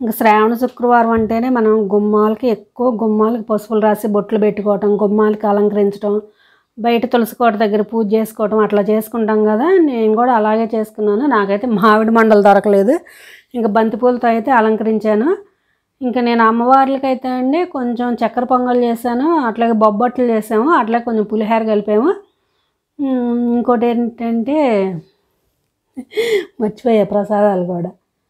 ఇంక శ్రావణ శుక్రవారం అంటేనే మనం గుమ్మాలకి పసుపులు రాసి బొట్లు పెట్టుకోవటం, గుమ్మాలకి అలంకరించడం, బయట తులసి కోట దగ్గర పూజ చేసుకోవటం అట్లా చేసుకుంటాం కదా. నేను కూడా అలాగే చేసుకున్నాను. నాకైతే మామిడి మండలు దొరకలేదు. ఇంకా బంతిపూలతో అయితే అలంకరించాను. ఇంకా నేను అమ్మవార్లకైతే అండి కొంచెం చక్కెర పొంగల్ చేశాను, అట్లాగే బొబ్బట్లు చేసాము, అట్లాగే కొంచెం పులిహోర కలిపాము. ఇంకోటి ఏంటంటే మర్చిపోయా ప్రసాదాలు కూడా.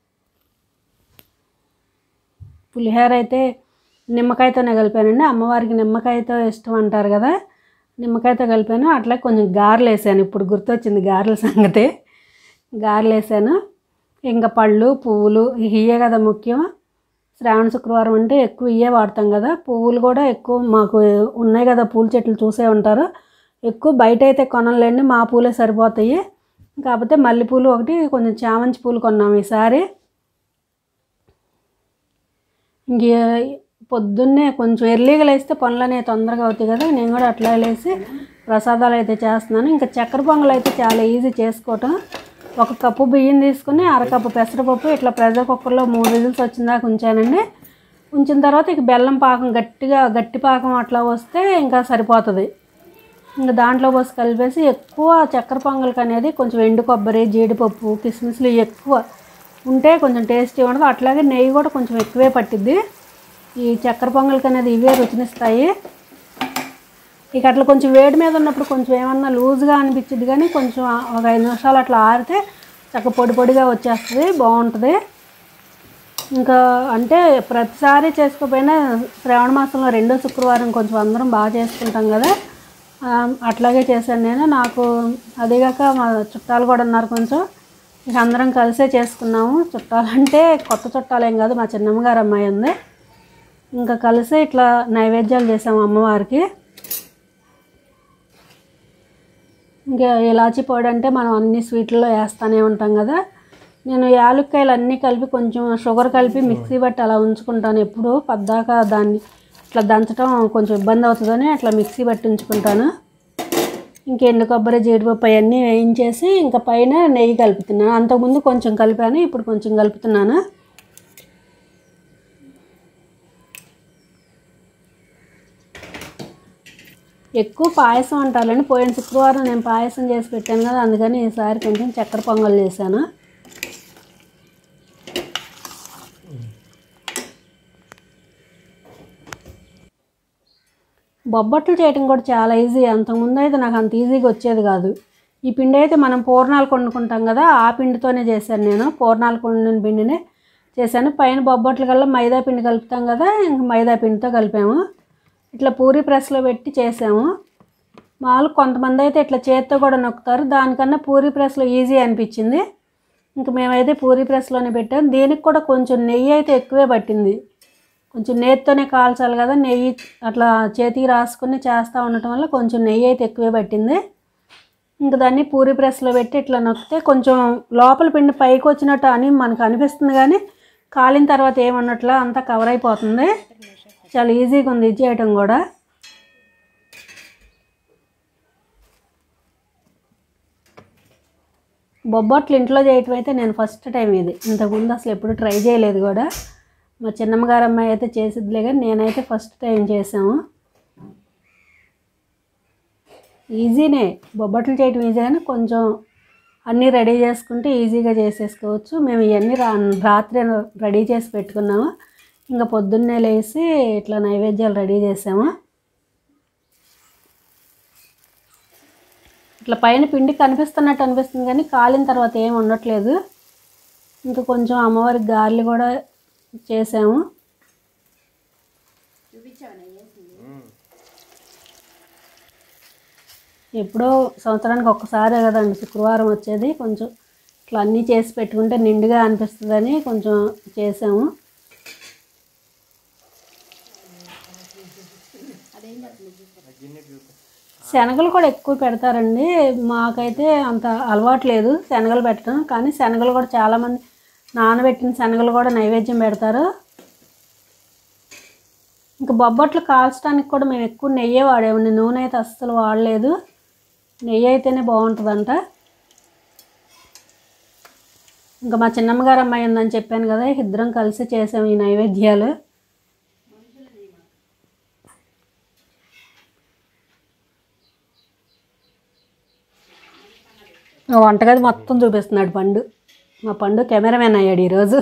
పులిహోర అయితే నిమ్మకాయతోనే కలిపానండి. అమ్మవారికి నిమ్మకాయతో ఇష్టం అంటారు కదా, నిమ్మకాయతో కలిపాను. అట్లా కొంచెం గారెలు వేసాను. ఇప్పుడు గుర్తొచ్చింది గారెల సంగతి. గారెలు వేసాను. ఇంకా పళ్ళు పువ్వులు ఇవే కదా ముఖ్యం. శ్రావణ శుక్రవారం అంటే ఎక్కువ ఇవే వాడతాం కదా. పువ్వులు కూడా ఎక్కువ మాకు ఉన్నాయి కదా, పూల చెట్లు చూసే ఉంటారు. ఎక్కువ బయట అయితే కొనలేండి, మా పూలే సరిపోతాయి. కాకపోతే మల్లెపూలు ఒకటి, కొంచెం చామంతి పూలు కొన్నాము ఈసారి. ఇంక పొద్దున్నే కొంచెం ఎర్లీగా లేస్తే పనులు అనేవి తొందరగా అవుతాయి కదా. నేను కూడా అట్లా లేసి ప్రసాదాలు అయితే చేస్తున్నాను. ఇంకా చక్కెర పొంగల్ అయితే చాలా ఈజీ చేసుకోవటం. 1 కప్పు బియ్యం తీసుకుని అరకప్పు పెసరపప్పు ఇట్లా ప్రెషర్ కుక్కర్లో 3 విజిల్స్ వచ్చిందాక ఉంచానండి. ఉంచిన తర్వాత ఇక బెల్లం పాకం గట్టి పాకం అట్లా వస్తే ఇంకా సరిపోతుంది. ఇంకా దాంట్లో పోసి కలిపేసి ఎక్కువ చక్కెర పొంగల్కి అనేది కొంచెం ఎండు కొబ్బరి, జీడిపప్పు, కిస్మిస్లు ఎక్కువ ఉంటే కొంచెం టేస్టీ ఉండదు. అట్లాగే నెయ్యి కూడా కొంచెం ఎక్కువే పట్టిద్ది. ఈ చక్కెర పొంగల్కి అనేది ఇవే రుచినిస్తాయి. ఇక అట్లా కొంచెం వేడి మీద ఉన్నప్పుడు కొంచెం ఏమన్నా లూజ్గా అనిపించింది, కానీ కొంచెం ఒక 5 నిమిషాలు అట్లా ఆరితే చక్క పొడిగా వచ్చేస్తుంది, బాగుంటుంది. ఇంకా అంటే ప్రతిసారి చేసుకోకపోయినా శ్రావణ మాసంలో 2వ శుక్రవారం కొంచెం అందరం బాగా చేసుకుంటాం కదా, అట్లాగే చేశాను నేను. నాకు అదిగాక మా చుట్టాలు కూడా ఉన్నారు కొంచెం. ఇక అందరం కలిసే చేసుకున్నాము. చుట్టాలంటే కొత్త చుట్టాలేం కాదు, మా చిన్నమ్మగారు అమ్మాయి ఉంది. ఇంకా కలిసి ఇట్లా నైవేద్యాలు చేసాము అమ్మవారికి. ఇంకా ఇలాచీ పొడి అంటే మనం అన్ని స్వీట్లలో వేస్తూనే ఉంటాం కదా. నేను యాలక్కాయలు అన్నీ కలిపి కొంచెం షుగర్ కలిపి మిక్సీ బట్టి అలా ఉంచుకుంటాను. ఎప్పుడు పద్దాకా దాన్ని ఇట్లా దంచడం కొంచెం ఇబ్బంది అవుతుందని అట్లా మిక్సీ బట్టి ఉంచుకుంటాను. ఎండు కొబ్బరి, జీడిపప్పు అవన్నీ వేయించేసి ఇంకా పైన నెయ్యి కలుపుతున్నాను. అంతకుముందు కొంచెం కలిపాను, ఇప్పుడు కొంచెం కలుపుతున్నాను. ఎక్కువ పాయసం అంటారండి. పోయిన శుక్రవారం నేను పాయసం చేసి పెట్టాను కదా, అందుకని ఈసారి కొంచెం చక్కెర పొంగల్ చేశాను. బొబ్బట్లు చేయడం కూడా చాలా ఈజీ. అంతకుముందు అయితే నాకు అంత ఈజీగా వచ్చేది కాదు. ఈ పిండి అయితే మనం పూర్ణాలు వండుకుంటాం కదా, ఆ పిండితోనే చేశాను నేను. పూర్ణాలు వండిన పిండినే చేశాను. పైన బొబ్బట్లు కల్లా మైదా పిండి కలుపుతాం కదా, ఇంకా మైదా పిండితో కలిపాము. ఇట్లా పూరీ ప్రెస్లో పెట్టి చేసాము. మామూలుగా కొంతమంది అయితే ఇట్లా చేత్తో కూడా నొక్కుతారు, దానికన్నా పూరీ ప్రెస్లో ఈజీ అనిపించింది. ఇంక మేమైతే పూరీ ప్రెస్లోనే పెట్టాము. దీనికి కూడా కొంచెం నెయ్యి అయితే ఎక్కువే పట్టింది. కొంచెం నేతితోనే కాల్చాలి కదా, నెయ్యి అట్లా చేతికి రాసుకుని చేస్తూ ఉండటం వల్ల కొంచెం నెయ్యి అయితే ఎక్కువే పట్టింది. ఇంక దాన్ని పూరీ ప్రెస్లో పెట్టి ఇట్లా నొక్కితే కొంచెం లోపల పిండి పైకి వచ్చినట్టు అని మనకు అనిపిస్తుంది, కానీ కాలిన తర్వాత ఏమన్నట్లా అంతా కవర్ అయిపోతుంది. చాలా ఈజీగా ఉంది ఇది చేయటం కూడా. బొబ్బట్లు ఇంట్లో చేయటం అయితే నేను ఫస్ట్ టైం ఇది. ఇంతకుముందు అసలు ఎప్పుడు ట్రై చేయలేదు కూడా. మా చిన్నమ్మగారు అమ్మాయి అయితే చేసిద్దిలే, కానీ నేనైతే ఫస్ట్ టైం చేసాము. ఈజీనే బొబ్బట్లు చేయటం ఈజీ, కానీ కొంచెం అన్నీ రెడీ చేసుకుంటే ఈజీగా చేసేసుకోవచ్చు. మేము ఇవన్నీ రాత్రి రెడీ చేసి పెట్టుకున్నాము. ఇంకా పొద్దున్నే లేచి ఇట్లా నైవేద్యాలు రెడీ చేసాము. ఇట్లా పైన పిండి కనిపిస్తున్నట్టు అనిపిస్తుంది, కానీ కాలిన తర్వాత ఏమి ఉండట్లేదు. ఇంకా కొంచెం అమ్మవారికి గారెలు కూడా చేసాము. ఎప్పుడో సంవత్సరానికి ఒక్కసారే కదండి శుక్రవారం వచ్చేది. కొంచెం ఇట్లా అన్నీ చేసి పెట్టుకుంటే నిండుగా అనిపిస్తుందని కొంచెం చేసాము. శనగలు కూడా ఎక్కువ పెడతారండి. మాకైతే అంత అలవాటు లేదు శనగలు పెట్టడం, కానీ శనగలు కూడా చాలామంది నానబెట్టిన శనగలు కూడా నైవేద్యం పెడతారు. ఇంకా బొబ్బట్లు కాల్చడానికి కూడా మేము ఎక్కువ నెయ్యే వాడేమండి, నూనె అయితే అస్సలు వాడలేదు. నెయ్యి అయితేనే బాగుంటుందంట. ఇంకా మా చిన్నమ్మగారు అమ్మాయి ఉందని చెప్పాను కదా, ఇద్దరం కలిసి చేసాము ఈ నైవేద్యాలు. వంటగది మొత్తం చూపిస్తున్నాడు పండు. మా పండు కెమెరామెన్ అయ్యాడు ఈరోజు.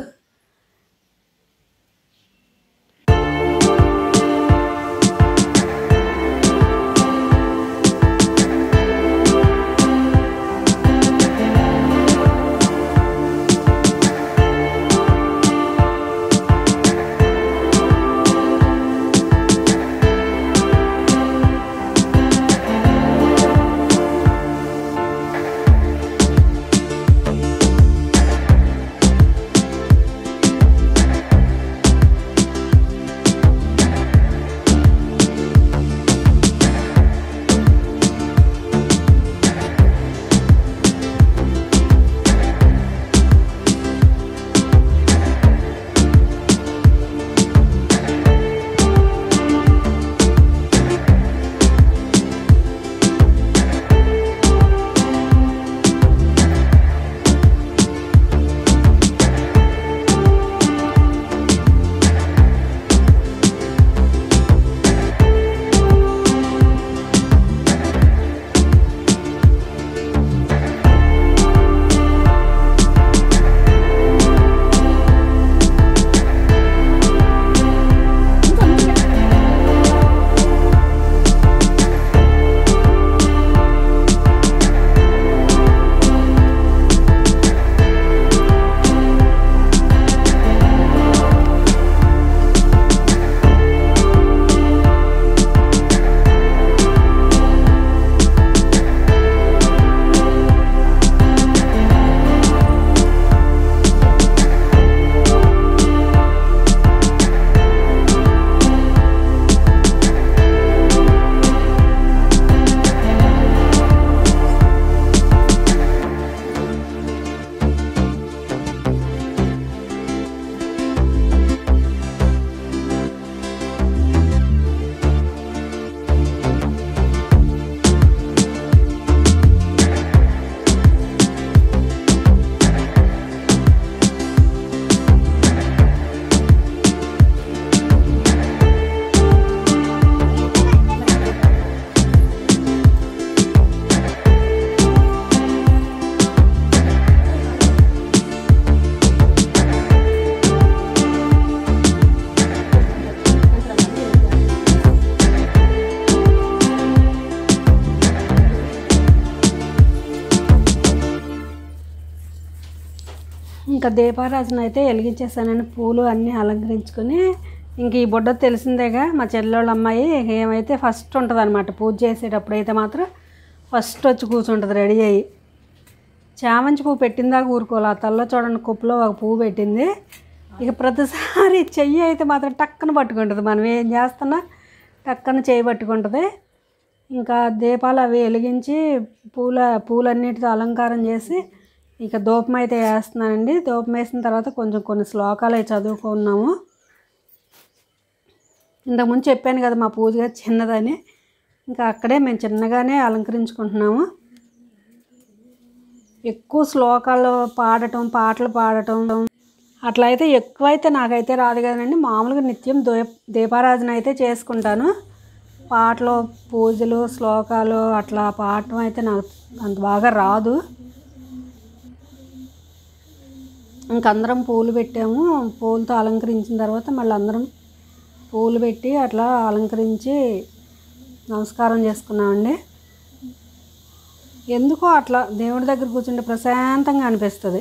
ఇంకా దీపారాజన అయితే వెలిగించేసానని పూలు అన్నీ అలంకరించుకొని, ఇంక ఈ బుడ్డ తెలిసిందేగా మా చెల్లెళ్ళ అమ్మాయి ఏమైతే ఫస్ట్ ఉంటుంది అనమాట. పూజ చేసేటప్పుడు అయితే మాత్రం ఫస్ట్ వచ్చి కూర్చుంటుంది రెడీ అయ్యి. చామంతి పువ్వు పెట్టిందాక ఊరుకోవాలి. ఆ తల్లో చూడండి కుప్పలో ఒక పువ్వు పెట్టింది. ఇక ప్రతిసారి చెయ్యి అయితే మాత్రం టక్కన పట్టుకుంటుంది. మనం ఏం చేస్తున్నా టక్కన చేయి పట్టుకుంటుంది. ఇంకా దీపాలు అవి వెలిగించి పూలన్నిటితో అలంకారం చేసి ఇక ధూపం అయితే వేస్తున్నానండి. ధూపం వేసిన తర్వాత కొన్ని శ్లోకాలు అయితే చదువుకున్నాము. ఇంతకుముందు చెప్పాను కదా మా పూజ చిన్నదని, ఇంకా అక్కడే మేము చిన్నగానే అలంకరించుకుంటున్నాము. ఎక్కువ శ్లోకాలు పాడటం, పాటలు పాడటం అట్లా అయితే ఎక్కువైతే నాకైతే రాదు కదండి. మామూలుగా నిత్యం దీపారాధన అయితే చేసుకుంటాను. పాటలు, పూజలు, శ్లోకాలు అట్లా పాడటం అయితే నాకు అంత బాగా రాదు. ఇంకందరం పూలు పెట్టాము. పూలతో అలంకరించిన తర్వాత మళ్ళీ అందరం పూలు పెట్టి అట్లా అలంకరించి నమస్కారం చేసుకున్నామండి. ఎందుకో అట్లా దేవుడి దగ్గర కూర్చుంటే ప్రశాంతంగా అనిపిస్తుంది.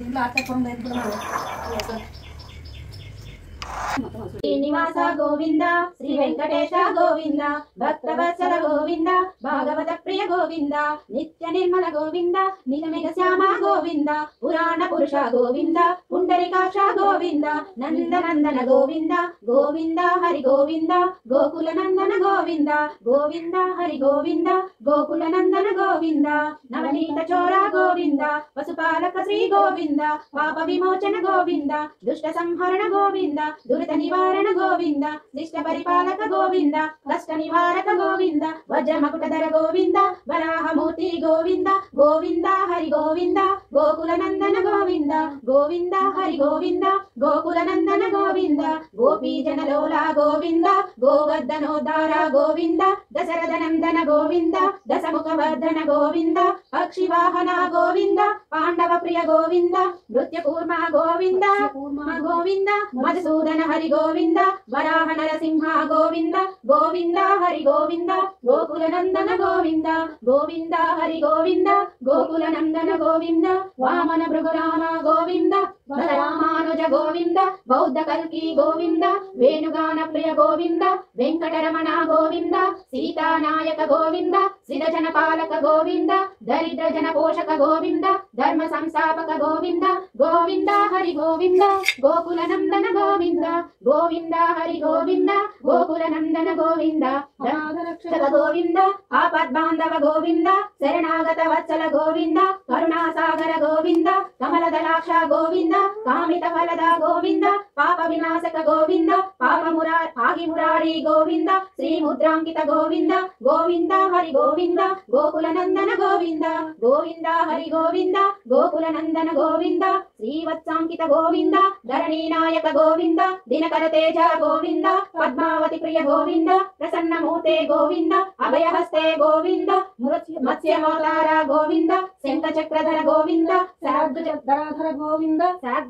దీంట్లో ఆచపం లేదు. శ్రీనివాస గోవింద శ్రీ వెంకటేశ గోవింద భక్తవత్సల గోవింద భాగవత ప్రియ గోవింద నిత్య నిర్మల గోవింద నిగమిగ శ్యామ గోవింద పురాణ పురుష గోవింద పుండరీకాక్ష గోవింద నందనందన గోవింద గోవింద హరి గోవింద గోకుల నందన గోవింద గోవింద హరి గోవింద గోకుల నందన గోవింద నవనీత చోర గోవింద పశుపాలక శ్రీ గోవింద పాప విమోచన గోవింద దుష్ట సంహరణ గోవింద దురిత నివారణ గోవింద దిష్ట పరిపాలక గోవింద కష్ట నివారక గోవింద వజ్రమకుటధర గోవింద వరాహమూర్తి గోవింద గోవింద హరి గోవింద గోకుల నందన గోవింద గోవింద హరి గోవింద గోకుల నందన గోవింద గోపీ జనలోల గోవింద గోవర్ధనోద్ధార గోవింద దశరథ నందన గోవింద దశముఖ వర్ధన గోవింద పక్షి వాహన గోవింద పాండవ ప్రియ గోవింద నృత్య కూర్మ గోవింద గోవింద మధుసూదన హరి గోవింద వరాహ నరసింహ గోవింద గోవింద హరి గోవింద గోకుల నందన గోవింద గోవింద హరి గోవింద గోకుల నందన గోవింద వామన భృగురామ గోవింద బలరామానుజ గోవింద బౌద్ధ కల్కి గోవింద వేణుగాన ప్రియ గోవింద వెంకటరమణ గోవింద సీతానాయక గోవింద సిద్ధజన పాలక గోవింద దరిద్ర జన పోషక గోవింద ధర్మ సంస్థాపక గోవింద గోవింద హరి గోవింద గోకుల నందన గోవింద గోవింద హరి గోవింద గోకుల నందన గోవింద రక్షక గోవింద ఆపద్బాంధవ గోవింద శరణాగత వత్సల గోవింద కరుణాసాగర గోవింద కమలదలాక్ష గోవింద కామిత ఫలద గోవింద పాప వినాశక గోవింద ఆగి మురారి గోవింద శ్రీ ముద్రాంకిత గోవింద గోవింద హరి గోవింద గోకుల నందన గోవింద గోవింద హరి గోవింద గోకుల నందన గోవింద శ్రీవత్సాంకిత గోవింద ధరణీ నాయక గోవింద దినకర తేజ గోవింద పద్మావతి ప్రియ గోవింద ప్రసన్నమూర్తే గోవింద అభయహస్తే గోవింద మత్స్యమోతార గోవింద శంఖ చక్రధర గోవింద శార్ధర గోవింద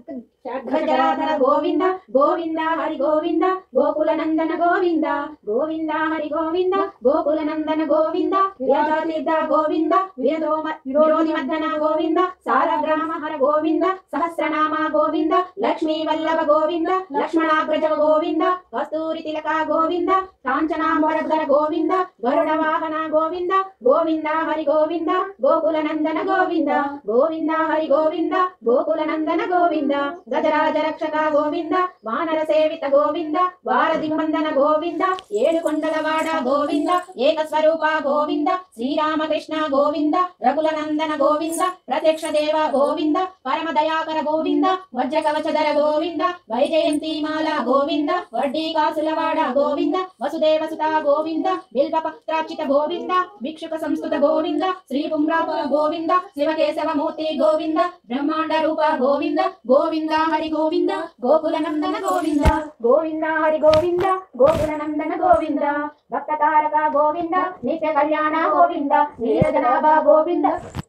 శార్ధర గోవింద గోవింద హరి గోవింద గోకుల నందన గోవింద గోవింద హరి గోవింద గోకుల నందన గోవింద విరాజాతీర్థ గోవింద విరోధి మద్దన గోవింద సాలగ్రామ హర గోవింద సహస్రనామ గోవింద లక్ష్మీ వల్లభ గోవింద లక్ష్మణాగ్రజ గోవింద కస్తూరి తిలక గోవింద కాంచనాంబరధర గోవింద గరుడ వాహన గోవింద గోవింద హరి గోవింద గోకుల నందన గోవింద గోవింద హరి గోవింద గోకుల నందన గోవింద గజరాజ రక్షక గోవింద వానర సేవిత గోవింద వారధిమందన గోవింద ఏడుకొండలవాడ గోవింద ఏకస్వరూప గోవింద శ్రీరామకృష్ణ గోవింద రఘుల నందన గోవింద ప్రత్యక్ష దేవ గోవింద పరమ దయాకర గోవింద వజ్ర కవచధర గోవింద వైజయంతిమాల గోవింద వడ్డీ కాసులవాడ గోవింద వసుదేవ సుత గోవింద బిల్వ పత్రార్చిత గోవింద భిక్షుక సంస్కృత గోవింద శ్రీ పుంరాపుర గోవింద శివకేశవ మూర్తి గోవింద బ్రహ్మాండ రూప గోవింద గోవింద హరి గోవింద గోకుల నందన గోవింద గోవింద హరి గోవింద గోకుల నందన గోవింద భక్త తారక గోవింద నిత్య కళ్యాణ గోవింద నీరజనాభ గోవింద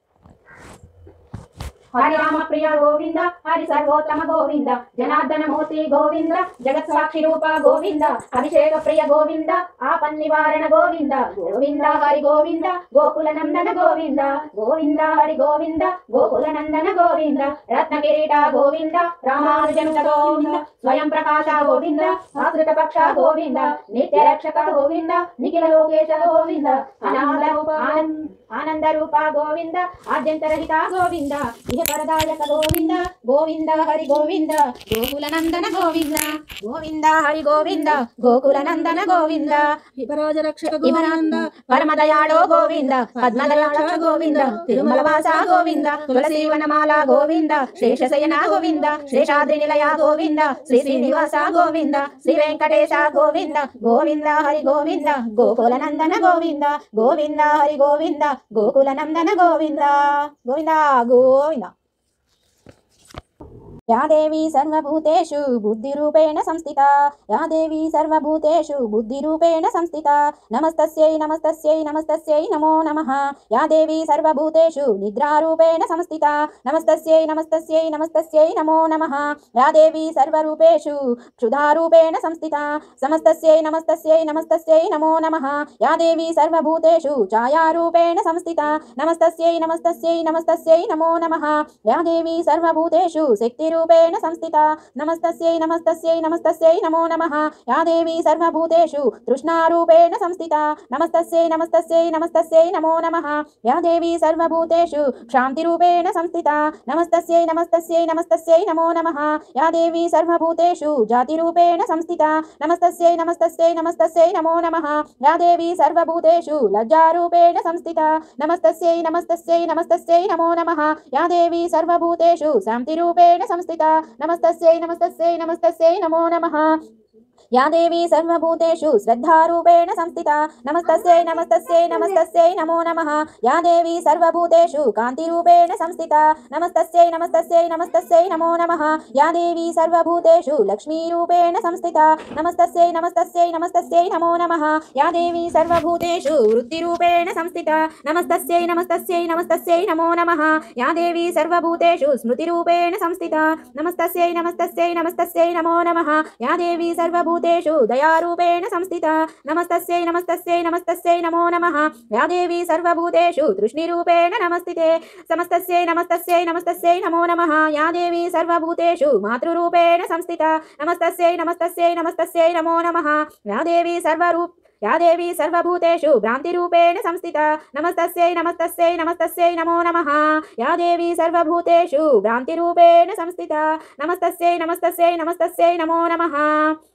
హరి రామ ప్రియ గోవింద హరి సర్వోత్తమ గోవింద జనార్దన మూర్తి గోవింద జగత్ సాక్షి రూప గోవింద అభిషేక ప్రియ గోవింద ఆపన్ నివారణ గోవింద గోవింద హరి గోవింద గోకుల నందన గోవింద గోవింద హరి గోవింద గోకుల నందన గోవింద రత్న కిరీట గోవింద రామానుజనుత గోవింద స్వయం ప్రకాశ గోవింద ఆశ్రిత పక్ష గోవింద నిత్య రక్షక గోవింద నిఖిల లోకేశ గోవింద అనాథ రూప ఆనంద రూప గోవింద ఆద్యంతరహిత గోవింద పరదాయక గోవింద గోవింద హరి గోవింద గోకుల నందన గోవింద గోవింద హరి గోవింద గోకుల నందన గోవింద హిమరాజ రక్షక గోవింద పరమదయాళో గోవింద పద్మదయాళ గోవింద తిరుమలవాస గోవింద తులసి వనమాల గోవింద శేషశయన గోవింద శేషాద్రి నిలయ గోవింద శ్రీ శ్రీనివాస గోవింద శ్రీ వెంకటేశ గోవింద గోవింద హరి గోవింద గోకుల నందన గోవింద గోవింద హరి గోవింద గోకుల నందన గోవింద గోవింద గోవింద या देवी सर्वभूतेषु बुद्धिरूपेण संस्थिता या देवी सर्वभूतेषु बुद्धिरूपेण संस्थिता नमस्तस्यै नमस्तस्यै नमस्तस्यै नमो नमः या देवी सर्वभूतेषु निद्रारूपेण संस्थिता नमस्तस्यै नमस्तस्यै नमस्तस्यै नमो नमः या देवी सर्वरूपेषु क्षुधारूपेण संस्थिता समस्तस्यै नमस्तस्यै नमस्तस्यै नमो नमः या देवी सर्वभूतेषु छायारूपेण संस्थिता नमस्तस्यै नमस्तस्यै नमस्तस्यै नमो नमः या देवी सर्वभूतेषु शक्तिरूपेण संस्थिता नमस्तस्यै नमस्तस्यै नमस्तस्यै नमो नमः या देवी सर्वभूतेषु तृष्णारूपेण संस्थिता नमस्तस्यै नमस्तस्यै नमस्तस्यै नमो नमः या देवी सर्वभूतेषु क्षान्तिरूपेण संस्थिता नमस्तस्यै नमस्तस्यै नमस्तस्यै नमो नमः या देवी सर्वभूतेषु जातिरूपेण संस्थिता नमस्तस्यै नमस्तस्यै नमस्तस्यै नमो नमः या देवी सर्वभूतेषु लज्जारूपेण संस्थिता नमस्तस्यै नमस्तस्यै नमस्तस्यै नमो नमः या देवी सर्वभूतेषु शान्तिरूपेण संस्थिता नमस्तस्यै नमस्तस्यै नमस्तस्यै नमो नमः या देवी सर्वभूतेषु श्रद्धारूपेण संस्थिता नमस्तस्यै नमस्तस्यै नमस्तस्यै नमो नमः या देवी सर्वभूतेषु कान्तिरूपेण संस्थिता नमस्तस्यै नमस्तस्यै नमस्तस्यै नमो नमः या देवी सर्वभूतेषु लक्ष्मीरूपेण संस्थिता नमस्तस्यै नमस्तस्यै नमस्तस्यै नमो नमः या देवी सर्वभूतेषु वृत्तिरूपेण संस्थिता नमस्तस्यै नमस्तस्यै नमस्तस्यै नमो नमः या देवी सर्वभूतेषु स्मृतिरूपेण संस्थिता नमस्तस्यै नमस्तस्यै नमस्तस्यै नमो नमः या देवी सर्वभूतेषु दयारूपेण संस्थिता नमस्तस्यै नमस्तस्यै नमस्तस्यै नमो नमः या देवी सर्वभूतेषु तृष्णिरूपेण नमस्तिते समस्तस्यै नमस्तस्यै नमस्तस्यै नमो नमः या देवी सर्वभूतेषु मातृरूपेण संस्थिता नमस्तस्यै नमस्तस्यै नमस्तस्यै नमो नमः या देवी सर्वभूतेषु भ्रान्तिरूपेण संस्थिता नमस्तस्यै नमस्तस्यै नमस्तस्यै नमो नमः या देवी सर्वभूतेषु भ्रान्तिरूपेण संस्थिता नमस्तस्यै नमस्तस्यै नमस्तस्यै नमो नमः।